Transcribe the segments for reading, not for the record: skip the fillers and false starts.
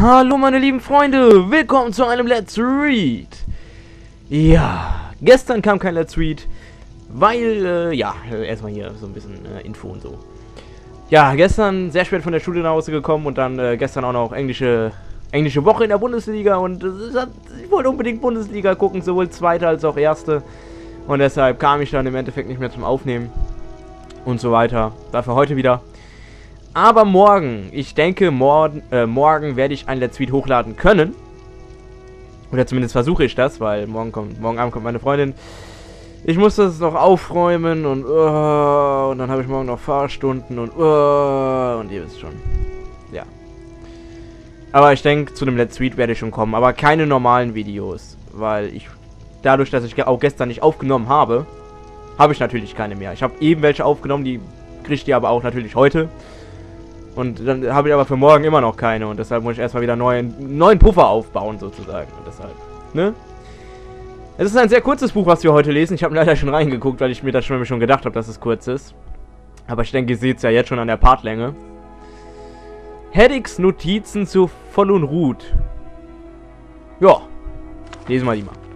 Hallo meine lieben Freunde, willkommen zu einem Let's Read. Ja, gestern kam kein Let's Read, weil, erstmal hier so ein bisschen Info und so. Ja, gestern sehr spät von der Schule nach Hause gekommen und dann gestern auch noch englische Woche in der Bundesliga und ich wollte unbedingt Bundesliga gucken, sowohl zweite als auch erste. Und deshalb kam ich dann im Endeffekt nicht mehr zum Aufnehmen und so weiter. Dafür heute wieder. Aber morgen, ich denke, morgen werde ich ein Let's Read hochladen können. Oder zumindest versuche ich das, weil morgen Abend kommt meine Freundin. Ich muss das noch aufräumen und dann habe ich morgen noch Fahrstunden und ihr wisst schon. Ja. Aber ich denke, zu dem Let's Read werde ich schon kommen. Aber keine normalen Videos, weil dadurch, dass ich auch gestern nicht aufgenommen habe, habe ich natürlich keine mehr. Ich habe eben welche aufgenommen, die kriege ich aber auch natürlich heute. Und dann habe ich aber für morgen immer noch keine. Und deshalb muss ich erstmal wieder einen neuen Puffer aufbauen, sozusagen. Und deshalb, ne? Es ist ein sehr kurzes Buch, was wir heute lesen. Ich habe leider schon reingeguckt, weil ich mir das schon gedacht habe, dass es kurz ist. Aber ich denke, ihr seht es ja jetzt schon an der Partlänge. Haddicks Notizen zu Von und Ruth. Ja, lesen wir die mal.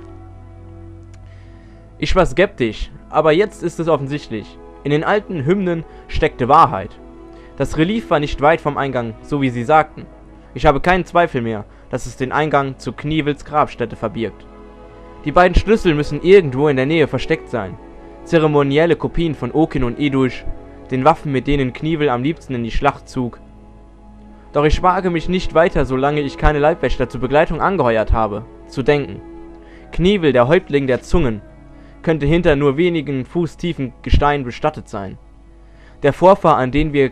Ich war skeptisch, aber jetzt ist es offensichtlich. In den alten Hymnen steckte Wahrheit. Das Relief war nicht weit vom Eingang, so wie sie sagten. Ich habe keinen Zweifel mehr, dass es den Eingang zu Knievels Grabstätte verbirgt. Die beiden Schlüssel müssen irgendwo in der Nähe versteckt sein. Zeremonielle Kopien von Okin und Edush, den Waffen, mit denen Knievel am liebsten in die Schlacht zog. Doch ich wage mich nicht weiter, solange ich keine Leibwächter zur Begleitung angeheuert habe, zu denken. Knievel, der Häuptling der Zungen, könnte hinter nur wenigen Fuß tiefen Gestein bestattet sein. Der Vorfahr, an den wir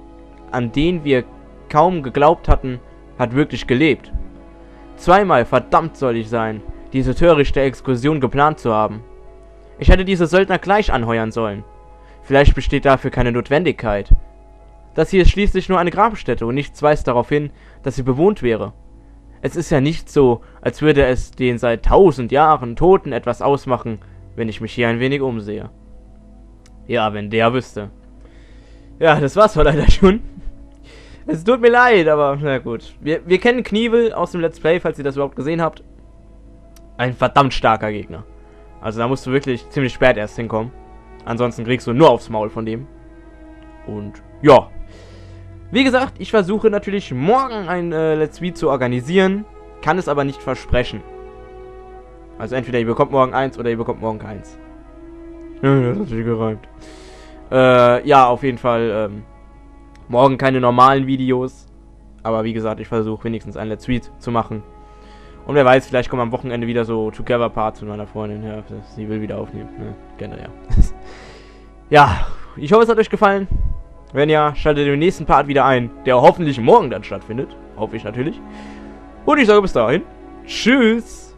kaum geglaubt hatten, hat wirklich gelebt. Zweimal verdammt soll ich sein, diese törichte Exkursion geplant zu haben. Ich hätte diese Söldner gleich anheuern sollen. Vielleicht besteht dafür keine Notwendigkeit. Das hier ist schließlich nur eine Grabstätte und nichts weist darauf hin, dass sie bewohnt wäre. Es ist ja nicht so, als würde es den seit 1000 Jahren Toten etwas ausmachen, wenn ich mich hier ein wenig umsehe. Ja, wenn der wüsste. Ja, das war's leider schon. Es tut mir leid, aber na gut. Wir kennen Knievel aus dem Let's Play, falls ihr das überhaupt gesehen habt. Ein verdammt starker Gegner. Also da musst du wirklich ziemlich spät erst hinkommen. Ansonsten kriegst du nur aufs Maul von dem. Und ja. Wie gesagt, ich versuche natürlich morgen ein Let's Read zu organisieren. Kann es aber nicht versprechen. Also entweder ihr bekommt morgen eins oder ihr bekommt morgen keins. Ja, das ist natürlich gereimt. Ja, auf jeden Fall, morgen keine normalen Videos. Aber wie gesagt, ich versuche wenigstens ein Let's Read zu machen. Und wer weiß, vielleicht kommen am Wochenende wieder so Together-Parts mit meiner Freundin. Ja, sie will wieder aufnehmen. Ne? Gerne, ja. Ja, ich hoffe, es hat euch gefallen. Wenn ja, schaltet den nächsten Part wieder ein, der hoffentlich morgen dann stattfindet. Hoffe ich natürlich. Und ich sage bis dahin. Tschüss.